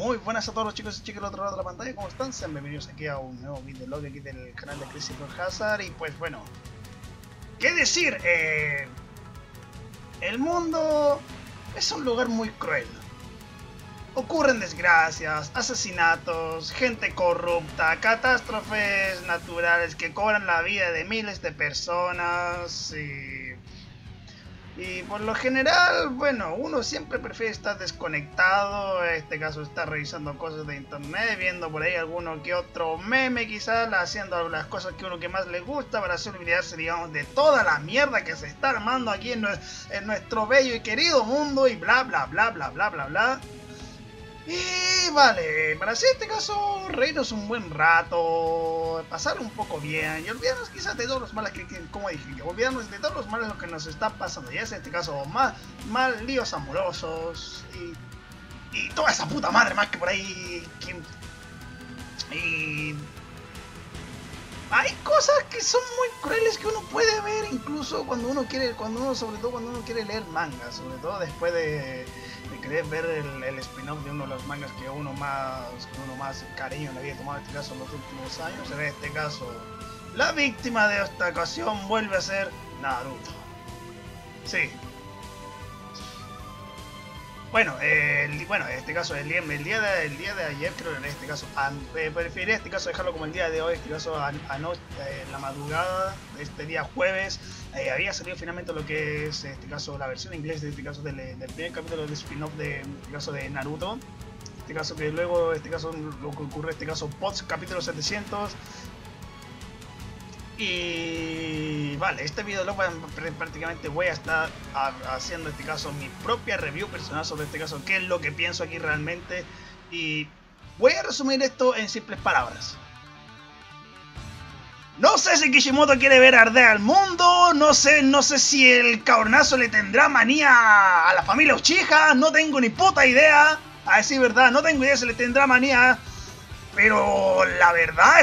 Muy buenas a todos los chicos y chicas del otro lado de la pantalla, ¿cómo están? Sean bienvenidos aquí a un nuevo videolog aquí del canal de Crazy for Hazard. Y pues bueno, ¿qué decir? El mundo es un lugar muy cruel. Ocurren desgracias, asesinatos, gente corrupta, catástrofes naturales que cobran la vida de miles de personas y por lo general, bueno, uno siempre prefiere estar desconectado. En este caso está revisando cosas de internet, viendo por ahí alguno que otro meme quizás, haciendo las cosas que uno que más le gusta para así olvidarse, digamos, de toda la mierda que se está armando aquí en nuestro bello y querido mundo y bla bla bla bla bla bla bla. Y vale, para hacer este caso, reírnos un buen rato, pasarlo un poco bien y olvidarnos quizás de todos los males que, como dije, olvidarnos de todos los males lo que nos está pasando, ya sea en este caso mal líos amorosos y toda esa puta madre más que por ahí. Y hay cosas que son muy crueles que uno puede ver incluso sobre todo cuando uno quiere leer mangas, sobre todo después de querer ver el spin-off de uno de los mangas que uno más cariño le había tomado, en este caso en los últimos años. En este caso, la víctima de esta ocasión vuelve a ser Naruto. Sí. Bueno, en este caso el día de ayer, creo, en este caso, preferiría en este caso dejarlo como el día de hoy, en este caso anoche, la madrugada de este día jueves, había salido finalmente lo que es, en este caso, la versión inglesa de este caso del primer capítulo de spin-off de, en este caso, de Naruto. En este caso que luego, en este caso, lo que ocurre, en este caso, post capítulo 700. Y vale, este video prácticamente voy a estar haciendo en este caso mi propia review personal sobre este caso, qué es lo que pienso aquí realmente, y voy a resumir esto en simples palabras. No sé si Kishimoto quiere ver arder al mundo, no sé si el cabronazo le tendrá manía a la familia Uchiha, no tengo ni puta idea, a decir verdad, no tengo idea si le tendrá manía, pero la verdad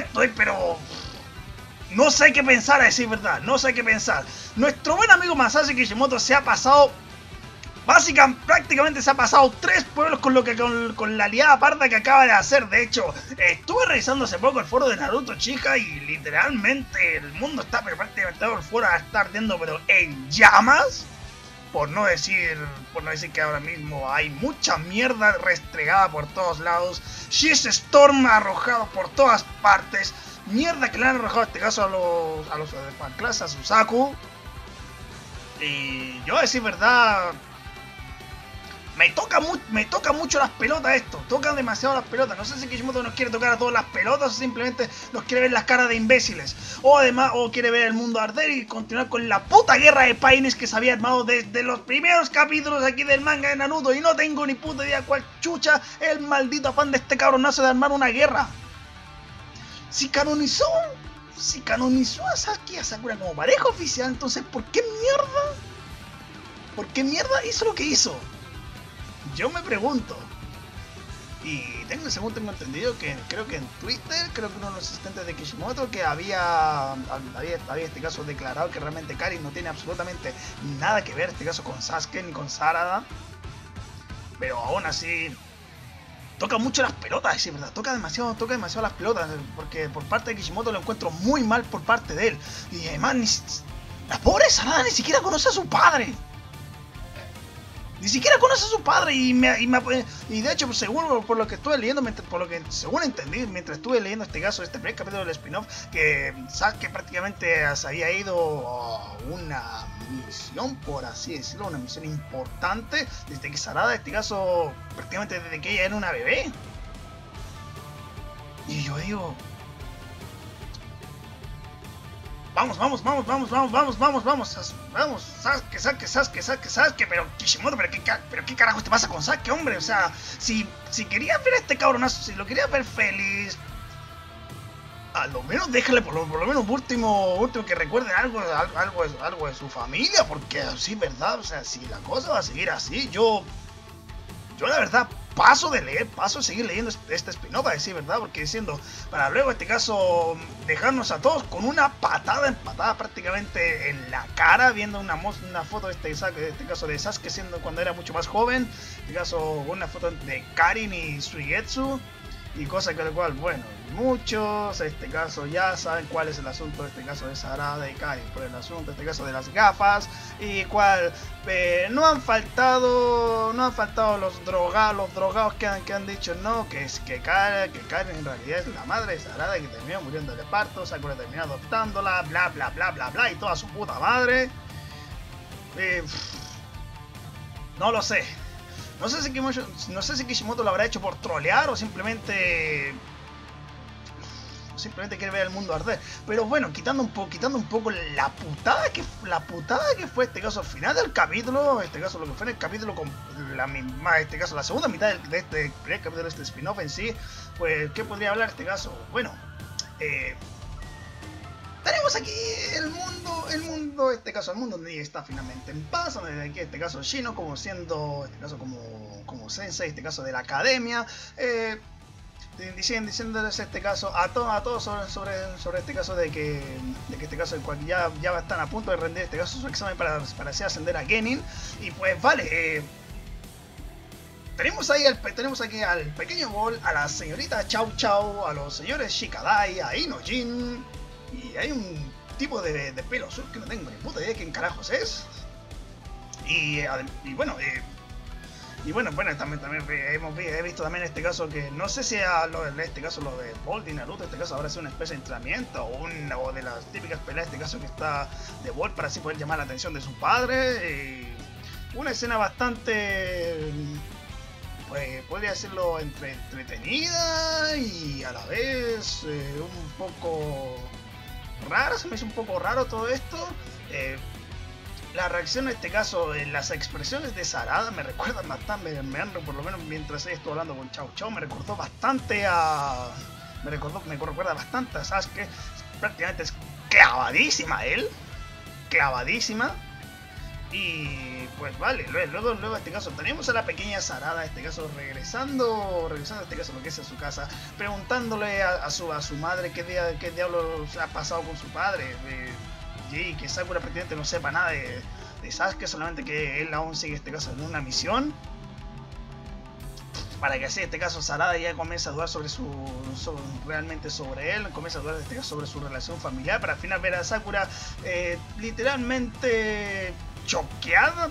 no sé qué pensar, a decir verdad, no sé qué pensar. Nuestro buen amigo Masashi Kishimoto se ha pasado, prácticamente se ha pasado 3 pueblos con la liada parda que acaba de hacer. De hecho, estuve revisando hace poco el foro de Naruto Chica y literalmente el mundo está, pero prácticamente todo el foro está ardiendo, pero en llamas. Por no decir que ahora mismo hay mucha mierda restregada por todos lados. Shitstorm arrojado por todas partes. Mierda que le han arrojado en este caso a los fan class, a Susaku. Y yo a decir verdad, me toca mucho las pelotas esto. Tocan demasiado las pelotas. No sé si Kishimoto nos quiere tocar a todas las pelotas o simplemente nos quiere ver las caras de imbéciles. O quiere ver el mundo arder y continuar con la puta guerra de paines que se había armado desde los primeros capítulos aquí del manga de Naruto. Y no tengo ni puta idea cuál chucha es el maldito afán de este cabronazo de armar una guerra. Si canonizó a Sasuke y a Sakura como pareja oficial, entonces ¿por qué mierda hizo lo que hizo? Yo me pregunto. Y según tengo entendido que creo que en Twitter, creo que uno de los asistentes de Kishimoto que había este caso declarado que realmente Karin no tiene absolutamente nada que ver este caso con Sasuke ni con Sarada. Pero aún así toca mucho las pelotas, es verdad, toca demasiado las pelotas, porque por parte de Kishimoto lo encuentro muy mal por parte de él. Y además, la pobre Sarada ni siquiera conoce a su padre. Y de hecho, según por lo que estuve leyendo, según entendí, mientras estuve leyendo este caso, este primer capítulo del spin-off, que Sasuke prácticamente se había ido a una misión, por así decirlo, una misión importante, desde que Sarada, en este caso, prácticamente desde que ella era una bebé. Y yo digo, vamos, Sasuke, pero Kishimoto, pero qué carajo te pasa con Sasuke, hombre. O sea, si querías ver a este cabronazo, si lo querías ver feliz, a lo menos déjale por lo menos último que recuerde algo de su familia, porque así, verdad, o sea, si la cosa va a seguir así, yo la verdad paso de seguir leyendo este spin-off, a decir verdad, porque diciendo, para luego en este caso dejarnos a todos con una patada empatada prácticamente en la cara, viendo una foto de este caso de Sasuke siendo cuando era mucho más joven, en este caso una foto de Karin y Suigetsu, y cosa que lo cual, bueno, muchos en este caso ya saben cuál es el asunto de este caso de Sarada y Karin, por el asunto de este caso de las gafas, y cual no han faltado los drogados que han dicho no, que Karin en realidad es la madre de Sarada, que terminó muriendo de parto, Sakura terminó adoptándola, bla bla bla bla bla, y toda su puta madre. No lo sé. No sé si Kishimoto lo habrá hecho por trolear o simplemente quiere ver el mundo arder. Pero bueno, quitando un poco la putada que fue este caso al final del capítulo, este caso lo que fue en el capítulo con la segunda mitad de este primer capítulo de este spin-off en sí, pues ¿qué podría hablar este caso? Bueno, tenemos aquí el mundo donde está finalmente en paz, donde aquí este caso Shino como siendo, este caso como sensei, este caso de la academia, diciéndoles este caso a todos sobre este caso de que este caso el cual ya están a punto de rendir este caso su examen para así ascender a Genin, y pues vale, tenemos aquí al pequeño Ball, a la señorita Chao Chao, a los señores Shikadai, a Inojin, y hay un tipo de pelo azul que no tengo ni puta idea de quién carajos es. Y bueno, también he visto también este caso que no sé si este caso lo de Bolt y Naruto, este caso habrá sido una especie de entrenamiento o de las típicas peleas, este caso que está de Bolt para así poder llamar la atención de su padre. Una escena bastante, pues podría decirlo, entretenida y a la vez un poco rara. Se me hizo un poco raro todo esto. La reacción en este caso, las expresiones de Sarada me recuerdan bastante, por lo menos mientras estoy hablando con Chao Chao, me recordó bastante a... Me recuerda bastante a Sasuke. Prácticamente es clavadísima clavadísima. Y pues vale, luego en este caso tenemos a la pequeña Sarada, en este caso regresando este caso lo que es a su casa, preguntándole a su madre qué diablos ha pasado con su padre. Y que Sakura prácticamente no sepa nada de Sasuke, solamente que él aún sigue este caso en una misión, para que así este caso Sarada ya comience a dudar realmente sobre él, comienza a dudar este caso sobre su relación familiar, para al final ver a Sakura literalmente choqueada,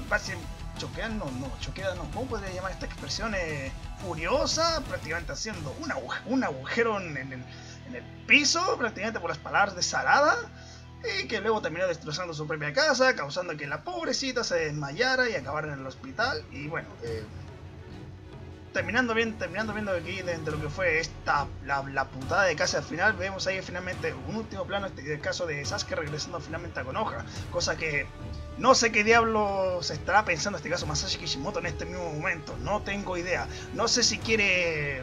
¿cómo podría llamar esta expresión? Furiosa, prácticamente haciendo un agujero en el piso, prácticamente por las palabras de Sarada. Y que luego terminó destrozando su propia casa, causando que la pobrecita se desmayara y acabara en el hospital. Y bueno, terminando viendo aquí dentro de lo que fue la putada de casa al final, vemos ahí finalmente un último plano, el caso de Sasuke regresando finalmente a Konoha, cosa que no sé qué diablos estará pensando este caso Masashi Kishimoto en este mismo momento, no tengo idea, no sé si quiere...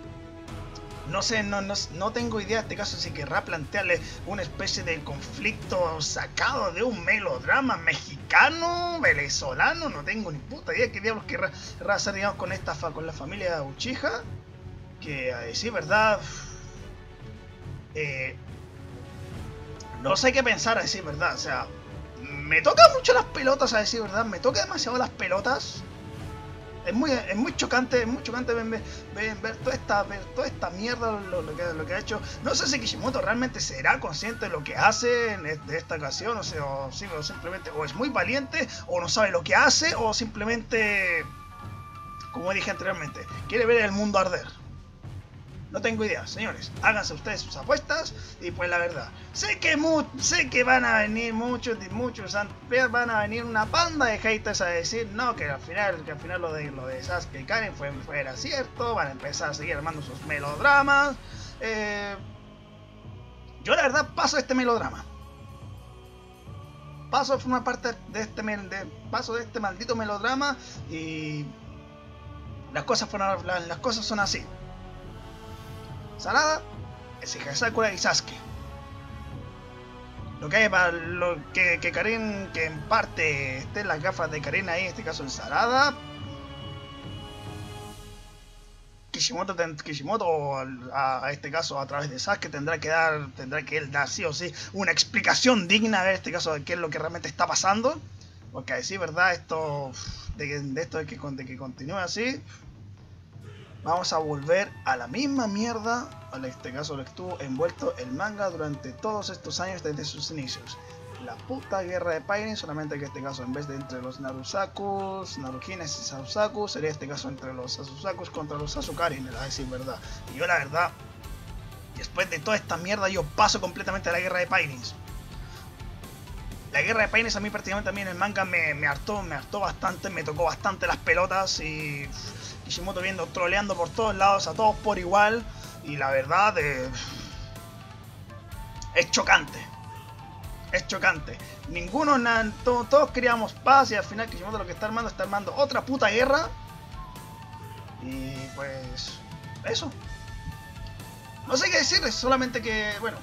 No tengo idea en este caso si querrá plantearle una especie de conflicto sacado de un melodrama mexicano, venezolano, no tengo ni puta idea qué diablos querrá hacer, digamos, con la familia Uchiha, que a decir verdad, no sé qué pensar, a decir verdad, o sea, me toca mucho las pelotas, a decir verdad, me toca demasiado las pelotas. Es muy chocante ver toda esta mierda, lo que ha hecho. No sé si Kishimoto realmente será consciente de lo que hace de esta ocasión, o simplemente o es muy valiente, o no sabe lo que hace, o simplemente, como dije anteriormente, quiere ver el mundo arder. No tengo idea, señores. Háganse ustedes sus apuestas. Y pues la verdad, sé que van a venir muchos, van a venir una panda de haters a decir no, que al final lo de Sasuke y Karin fuera cierto. Van a empezar a seguir armando sus melodramas. Yo la verdad paso este melodrama. Paso a formar parte de este maldito melodrama. Y las cosas son así. Sarada es hija de Sakura y Sasuke. Lo que hay para que Karin, que en parte estén las gafas de Karin ahí, en este caso en Sarada, Kishimoto a este caso a través de Sasuke tendrá que él dar sí o sí una explicación digna en este caso de qué es lo que realmente está pasando, porque a decir verdad esto de que continúe así vamos a volver a la misma mierda en este caso lo que estuvo envuelto el manga durante todos estos años desde sus inicios. La puta guerra de Pairin, solamente que en este caso en vez de entre los Narusakus, Narukines y Sasusakus, sería este caso entre los Sasusakus contra los Sasukarin, a decir verdad. Y yo la verdad, después de toda esta mierda yo paso completamente a la guerra de Pairin. La guerra de Pairin a mí prácticamente también el manga me hartó bastante, me tocó bastante las pelotas y Kishimoto viendo, troleando por todos lados, a todos por igual. Y la verdad es chocante. Es chocante. Todos queríamos paz y al final Kishimoto lo que está armando otra puta guerra. Y pues eso. No sé qué decirles, solamente que, bueno.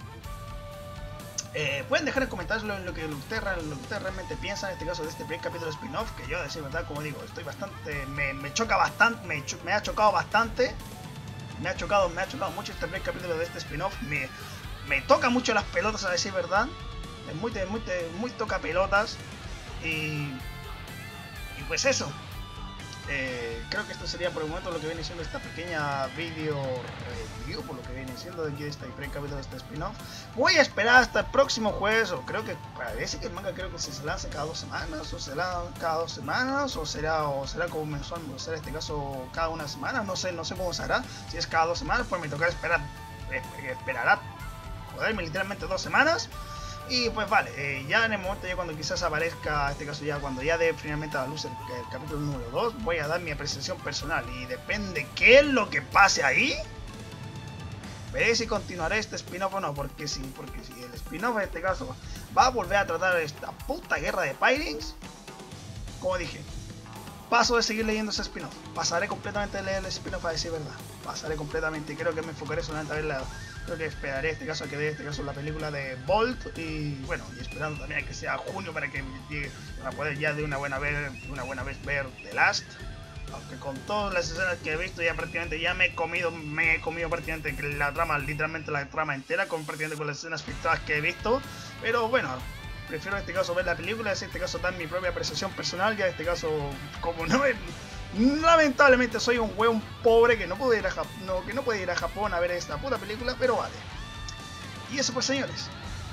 Pueden dejar en comentarios lo que ustedes realmente piensan en este caso de este primer capítulo de spin-off. Que yo, a decir verdad, como digo, estoy bastante. Me choca bastante. Me ha chocado bastante. Me ha chocado mucho este primer capítulo de este spin-off. Me toca mucho las pelotas, a decir verdad. Es muy toca pelotas. Y pues eso. Creo que esto sería por el momento lo que viene siendo esta pequeña video review, por lo que viene siendo de aquí de este primer capítulo de este spin-off. Voy a esperar hasta el próximo jueves, o creo que parece que el manga creo que se lanza cada 2 semanas, o será cada 2 semanas, o será como mensual, o será este caso cada una semana, no sé cómo será. Si es cada 2 semanas, pues me tocará esperará joderme literalmente 2 semanas. Y pues vale, ya en el momento, ya cuando quizás aparezca, en este caso ya cuando ya dé finalmente a la luz el capítulo número 2, voy a dar mi apreciación personal. Y depende qué es lo que pase ahí, veré si continuaré este spin-off o no. Porque si el spin-off en este caso va a volver a tratar esta puta guerra de Pairin, como dije, paso de seguir leyendo ese spin-off. Pasaré completamente a leer el spin-off, a decir verdad. Pasaré completamente y creo que me enfocaré solamente a ver creo que esperaré este caso a que dé la película de Bolt y bueno, y esperando también a que sea junio para que llegue, para poder ya de una buena vez ver The Last. Aunque con todas las escenas que he visto ya prácticamente ya me he comido prácticamente la trama, literalmente la trama entera, prácticamente con las escenas filtradas que he visto. Pero bueno, prefiero en este caso ver la película, en este caso dar mi propia apreciación personal. Ya en este caso, como no es, lamentablemente soy un weón pobre que no puede ir a Japón a ver esta puta película, pero vale. Y eso pues, señores,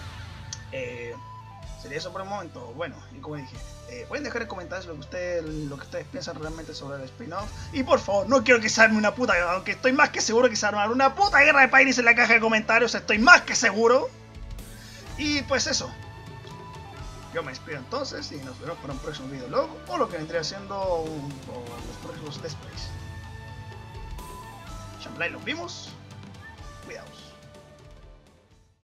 sería eso por el momento. Bueno, y como dije, pueden dejar en comentarios lo que ustedes piensan realmente sobre el spin-off. Y por favor, no quiero que se arme una puta, aunque estoy más que seguro que se armará una puta guerra de Pairis en la caja de comentarios, estoy más que seguro. Y pues eso. Yo me despido entonces y nos vemos para un próximo videolog o lo que vendría siendo los próximos Let's Plays. Chamblay, los vimos. Cuidaos.